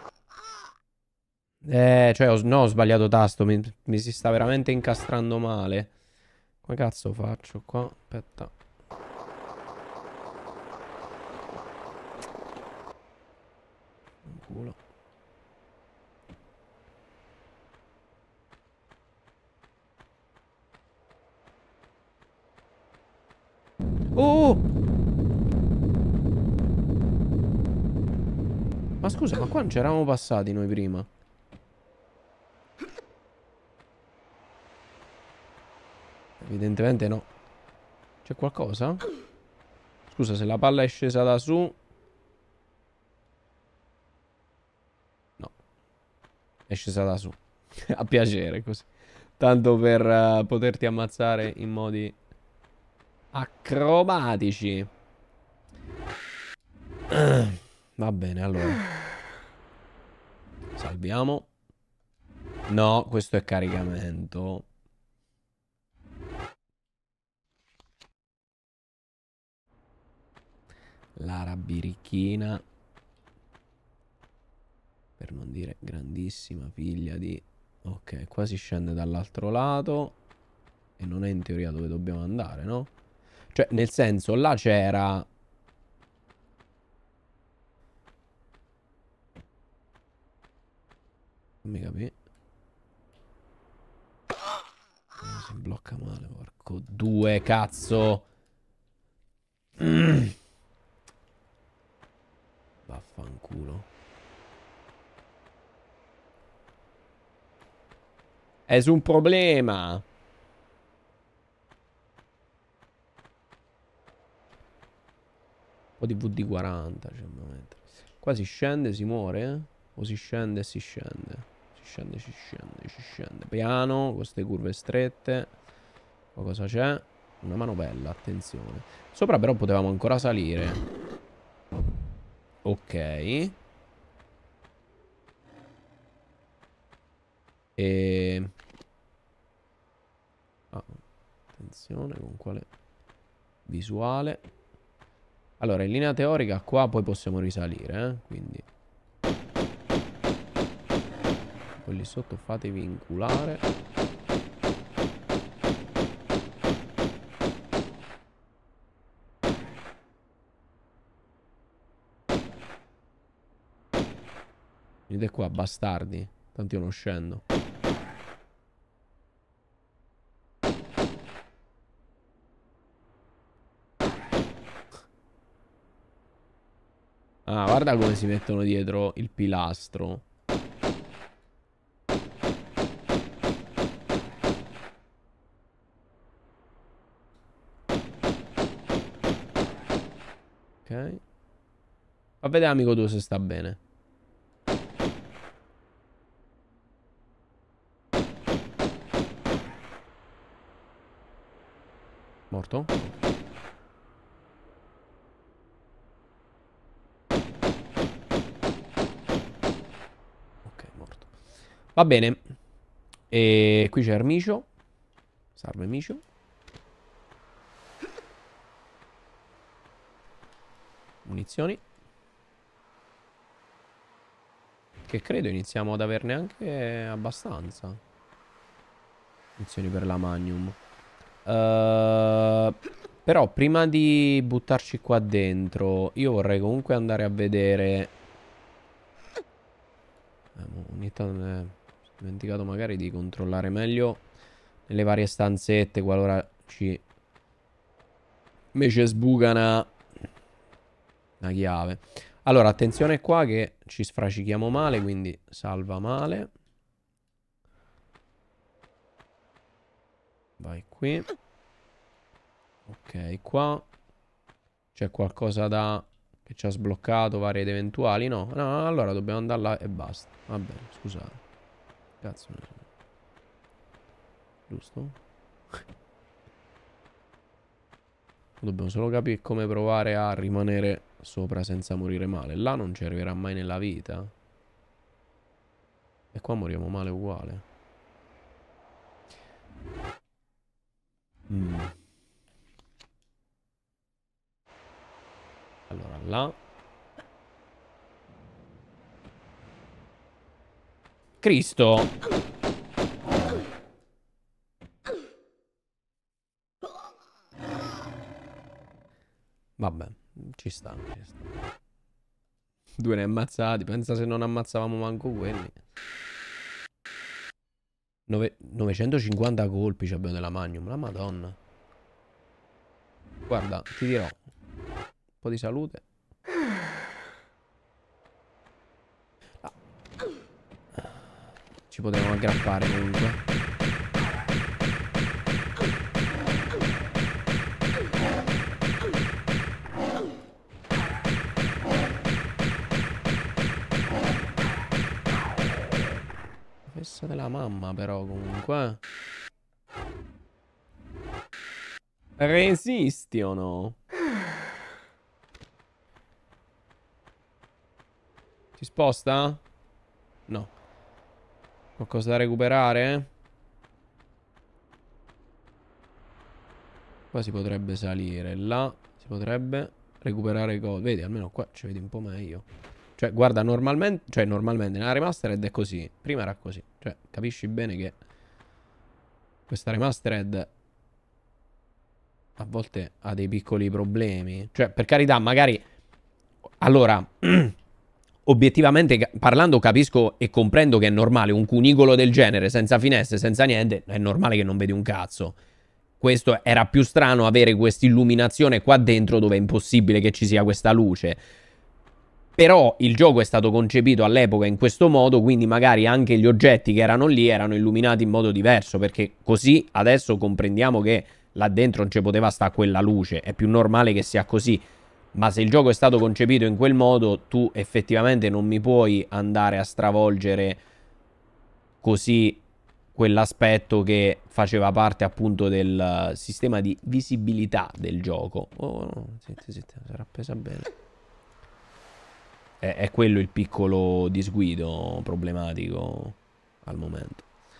Eh, cioè, ho, no, ho sbagliato tasto. Mi, mi si sta veramente incastrando male. Come cazzo faccio qua? Aspetta. Un culo. Oh! Ma scusa, ma qua non c'eravamo passati noi prima? Evidentemente no. C'è qualcosa? Scusa, se la palla è scesa da su... No. È scesa da su. A piacere, così. Tanto per uh, poterti ammazzare in modi acrobatici. Va bene, allora. Salviamo. No, questo è caricamento. Lara birichina. Per non dire grandissima figlia di... Ok, qua si scende dall'altro lato. E non è in teoria dove dobbiamo andare, no? Cioè, nel senso, là c'era... Fammi capire. Oh, si blocca male, porco due, cazzo. Mm. Vaffanculo. È su un problema. Un po' di V D quaranta. Cioè, qua si scende, si muore, eh? O si scende e si scende. Si scende, si scende, si scende. Piano, con queste curve strette. Qua cosa c'è? Una manovella, attenzione. Sopra però potevamo ancora salire. Ok. E... Ah, attenzione con quale visuale. Allora, in linea teorica qua poi possiamo risalire, eh? Quindi poi lì sotto fatevi inculare. Venite qua, bastardi. Tanto io non scendo. Ah, guarda come si mettono dietro il pilastro. Ok. Fa vedere amico tu se sta bene. Morto? Ok, morto. Va bene. E qui c'è Ermicio. Salve Micio. Munizioni. Che credo iniziamo ad averne anche abbastanza. Munizioni per la Magnum. Uh, però prima di buttarci qua dentro, io vorrei comunque andare a vedere. Eh, ogni tanto eh, ho dimenticato magari di controllare meglio nelle varie stanzette qualora ci invece sbucana una chiave. Allora, attenzione qua che ci sfracichiamo male, quindi salva male. Vai qui. Ok, qua c'è qualcosa da... che ci ha sbloccato, varie ed eventuali. No, no, allora dobbiamo andare là e basta. Va bene, scusate. Cazzo ne so. Giusto? Dobbiamo solo capire come provare a rimanere sopra senza morire male. Là non ci arriverà mai nella vita. E qua moriamo male uguale. Mm. Allora, là. Cristo! Vabbè, ci sta, ci sta. Due ne ammazzati. Pensa se non ammazzavamo manco quelli. Nove... novecentocinquanta colpi ci abbiamo della Magnum. La Madonna. Guarda, ti dirò. Un po' di salute. Ah. Ci potremmo aggrappare comunque. Fessa della mamma però comunque. Resisti o no? Si sposta? No. Qualcosa da recuperare? Qua si potrebbe salire. Là si potrebbe recuperare cose. Vedi, almeno qua ci vedi un po' meglio. Cioè, guarda, normalmente... Cioè, normalmente nella remastered è così. Prima era così. Cioè, capisci bene che... Questa remastered... A volte ha dei piccoli problemi. Cioè, per carità, magari... Allora... Obiettivamente parlando capisco e comprendo che è normale. Un cunicolo del genere, senza finestre, senza niente, è normale che non vedi un cazzo. Questo era più strano avere questa illuminazione qua dentro dove è impossibile che ci sia questa luce. Però il gioco è stato concepito all'epoca in questo modo, quindi magari anche gli oggetti che erano lì erano illuminati in modo diverso, perché così adesso comprendiamo che là dentro non ci poteva stare quella luce. È più normale che sia così. Ma se il gioco è stato concepito in quel modo, tu effettivamente non mi puoi andare a stravolgere così quell'aspetto che faceva parte appunto del sistema di visibilità del gioco. Oh, no, zitti, zitti, sarà appesa bene. È, è quello il piccolo disguido problematico al momento.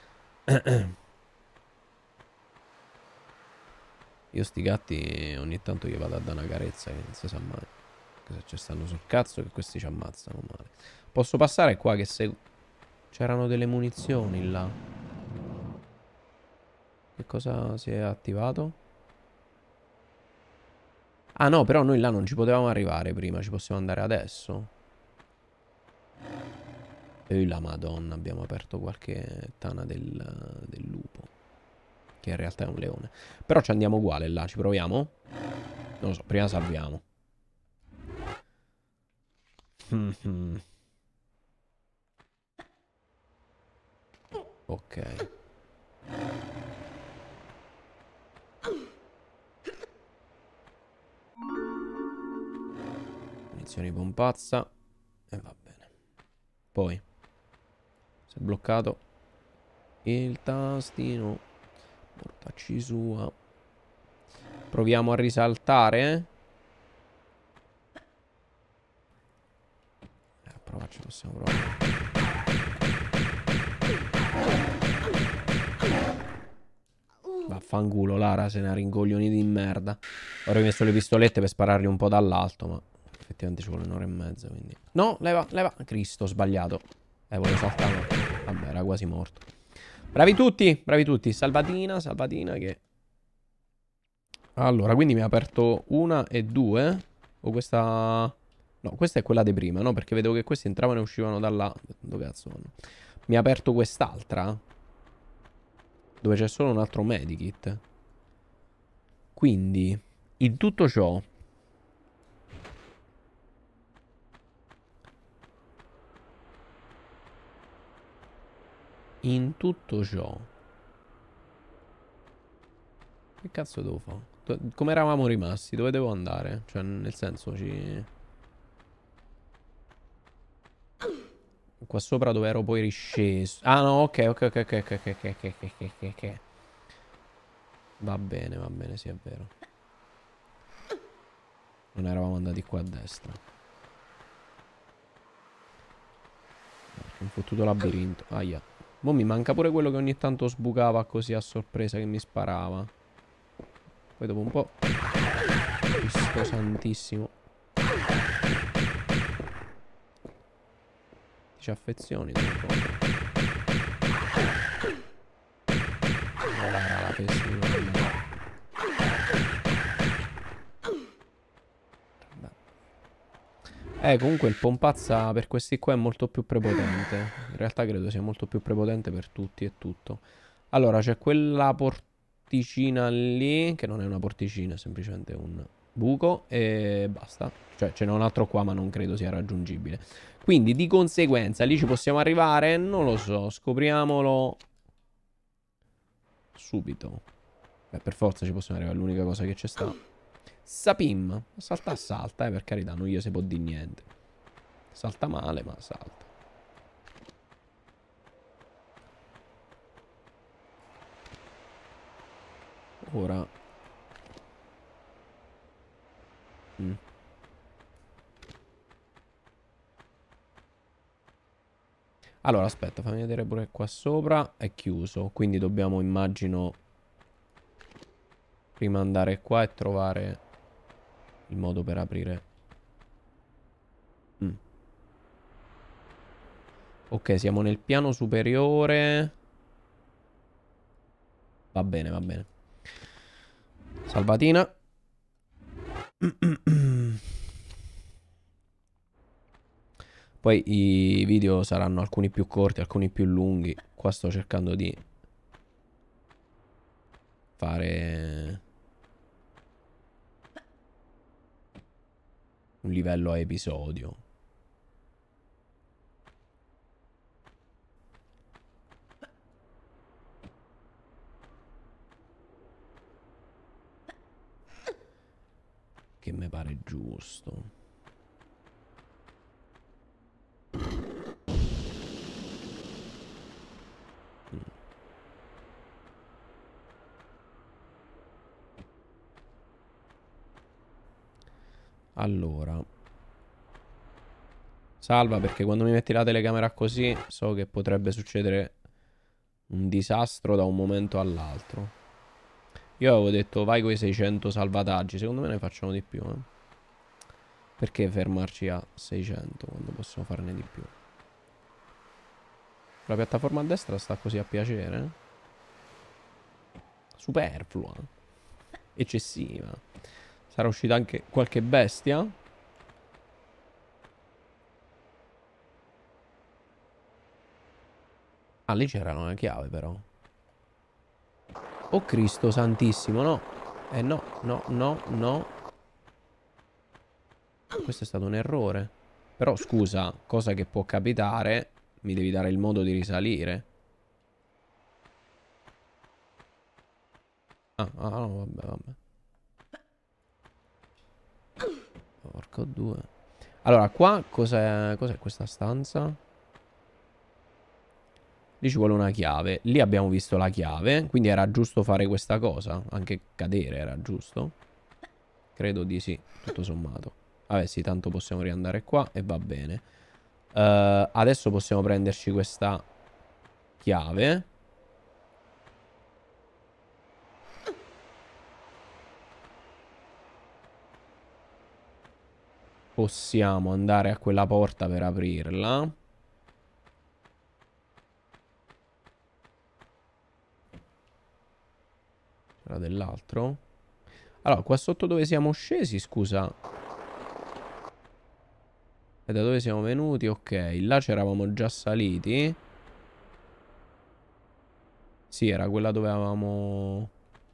Io sti gatti ogni tanto gli vado a dare una carezza che non si sa mai. Che se ci stanno sul cazzo che questi ci ammazzano male. Posso passare qua che se... C'erano delle munizioni là. Che cosa si è attivato? Ah no, però noi là non ci potevamo arrivare prima, ci possiamo andare adesso. E la madonna, abbiamo aperto qualche tana del, del lupo. Che in realtà è un leone. Però ci andiamo uguale là, ci proviamo? Non lo so, prima salviamo. Ok. Munizioni pompazza. E va bene. Poi si è bloccato il tastino. Mortacci sua. Proviamo a risaltare. Eh, a provarci possiamo provare. Vaffanculo, Lara, se ne rincoglioni di merda. Ora ho messo le pistolette per sparargli un po' dall'alto, ma effettivamente ci vuole un'ora e mezza, quindi... No, leva, leva. Cristo, ho sbagliato. Eh, volevo saltare. Vabbè, era quasi morto. Bravi tutti, bravi tutti. Salvatina, salvatina che... Allora, quindi mi ha aperto una e due. O questa... No, questa è quella di prima, no? Perché vedevo che questi entravano e uscivano da là. Dove cazzo vanno? Mi ha aperto quest'altra. Dove c'è solo un altro medikit. Quindi, in tutto ciò... In tutto ciò... Che cazzo devo fare? Come eravamo rimasti? Dove devo andare? Cioè, nel senso, ci... Qua sopra dove ero poi risceso. Ah, no, ok, ok, ok, ok, ok, ok, ok, ok, ok, ok. Va bene, va bene, sì, è vero. Non eravamo andati qua a destra. Un fottuto labirinto. Aia. Mo' mi manca pure quello che ogni tanto sbucava così a sorpresa che mi sparava. Poi dopo un po'... Cristo santissimo. Ti ci affezioni dopo un po'. Ora la pessima. Eh, comunque il pompazza per questi qua è molto più prepotente. In realtà credo sia molto più prepotente per tutti e tutto. Allora, c'è quella porticina lì, che non è una porticina, è semplicemente un buco, e basta. Cioè, ce n'è un altro qua, ma non credo sia raggiungibile. Quindi, di conseguenza, lì ci possiamo arrivare? Non lo so, scopriamolo subito. Beh, per forza ci possiamo arrivare, è l'unica cosa che c'è sta. Sapim, salta salta, eh, per carità, non gli si può dire niente. Salta male, ma salta. Ora. Mm. Allora, aspetta, fammi vedere pure qua sopra. È chiuso, quindi dobbiamo, immagino, prima andare qua e trovare il modo per aprire. Mm. Ok, siamo nel piano superiore. Va bene, va bene. Salvatina. Poi i video saranno alcuni più corti, alcuni più lunghi. Qua sto cercando di fare un livello a episodio. Che mi pare giusto. Allora, salva, perché quando mi metti la telecamera così so che potrebbe succedere Un disastro da un momento all'altro. Io avevo detto vai con i seicento salvataggi. Secondo me ne facciamo di più, eh. Perché fermarci a seicento quando possiamo farne di più? La piattaforma a destra sta così a piacere? Superflua. Eccessiva. Sarà uscita anche qualche bestia? Ah, lì c'era una chiave però. Oh Cristo santissimo, no. Eh no, no, no, no. Questo è stato un errore. Però scusa, cosa che può capitare, mi devi dare il modo di risalire. Ah, ah no, vabbè, vabbè. Porco due. Allora, qua cos'è cos'è questa stanza? Lì ci vuole una chiave. Lì abbiamo visto la chiave. Quindi era giusto fare questa cosa. Anche cadere era giusto. Credo di sì, tutto sommato. Vabbè sì, tanto possiamo riandare qua e va bene. uh, Adesso possiamo prenderci questa chiave. Possiamo andare a quella porta per aprirla. C'era dell'altro. Allora, qua sotto dove siamo scesi, scusa. E da dove siamo venuti? Ok, là c'eravamo già saliti. Sì, era quella dove avevamo...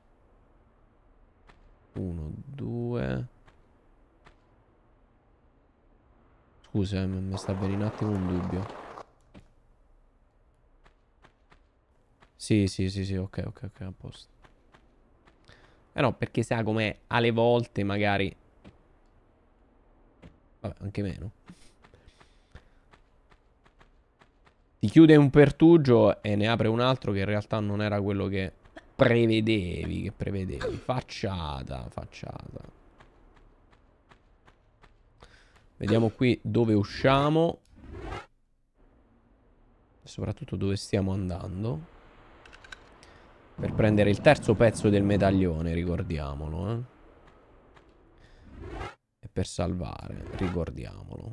Uno, due... Scusa, mi sta venendo un attimo un dubbio. Sì, sì, sì, sì, ok, ok, ok, a posto. Eh no, perché sa come alle volte magari... Vabbè, anche meno. Ti chiude un pertugio e ne apre un altro che in realtà non era quello che prevedevi, che prevedevi. Facciata, facciata. Vediamo qui dove usciamo. E soprattutto dove stiamo andando. Per prendere il terzo pezzo del medaglione, ricordiamolo, eh. E per salvare, ricordiamolo.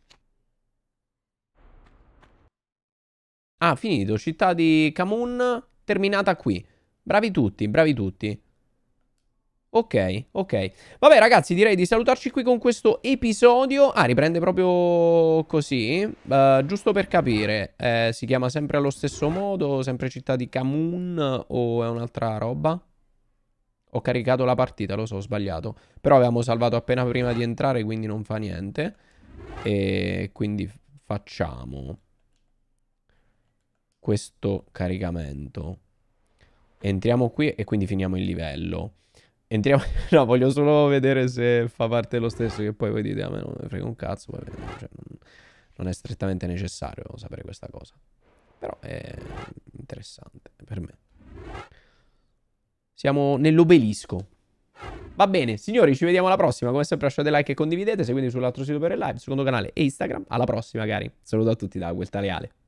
Ah, finito. Città di Kamun, terminata qui. Bravi tutti, bravi tutti. Ok, ok. Vabbè ragazzi, direi di salutarci qui con questo episodio. Ah, riprende proprio così. Uh, giusto per capire, eh, si chiama sempre allo stesso modo, sempre città di Kamun o è un'altra roba? Ho caricato la partita, lo so, ho sbagliato. Però avevamo salvato appena prima di entrare, quindi non fa niente. E quindi facciamo questo caricamento. Entriamo qui e quindi finiamo il livello. Entriamo... No, voglio solo vedere se fa parte dello stesso, che poi voi dite a me non me frega un cazzo, poi vediamo, cioè, non, non è strettamente necessario sapere questa cosa. Però è interessante per me. Siamo nell'obelisco. Va bene, signori, ci vediamo alla prossima. Come sempre lasciate like e condividete. Seguitemi sull'altro sito per il live, secondo canale e Instagram. Alla prossima, cari. Saluto a tutti da Guelta Leale.